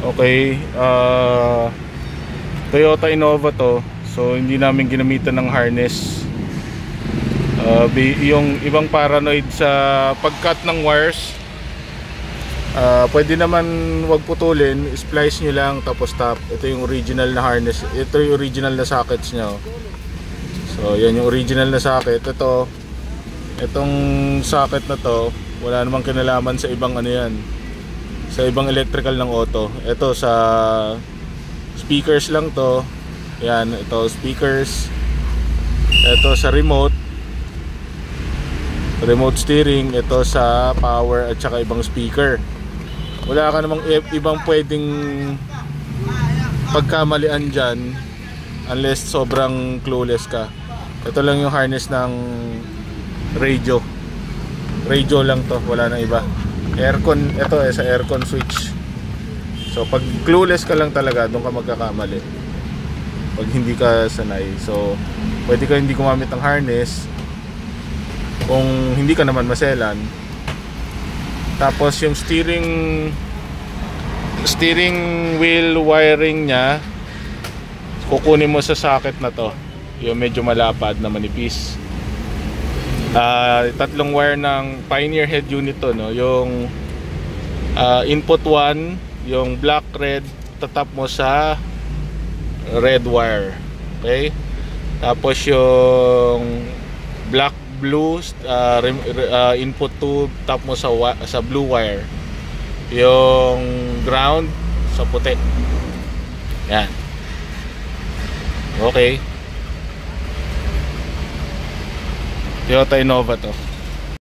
Okay, Toyota Innova to. So hindi namin ginamitan ng harness. Yung ibang paranoid sa pag-cut ng wires, pwede naman wag putulin, splice nyo lang tapos tap. Ito yung original na harness, ito yung original na sockets nyo. So yan yung original na socket. Itong socket na to, wala namang kinalaman sa ibang ano yan, sa ibang electrical ng auto. Ito sa speakers lang to. Yan, ito speakers. Ito sa remote steering. Ito sa power at saka ibang speaker. Wala ka namang ibang pwedeng pagkamalian dyan unless sobrang clueless ka. Ito lang yung harness ng radio lang to, wala nang iba. Aircon, ito sa aircon switch. So pag clueless ka lang talaga, doon ka magkakamali pag hindi ka sanay. So pwede ka hindi gumamit ng harness kung hindi ka naman maselan. Tapos yung steering wheel wiring nya, kukunin mo sa socket na to, yung medyo malapad na manipis. Tatlong wire ng Pioneer head unit to, no? Yung input 1, yung black red, tatap mo sa red wire. Okay? Tapos yung black blue, input 2, tap mo sa blue wire. Yung ground sa puti. Yan. Okay. Toyota Innova to.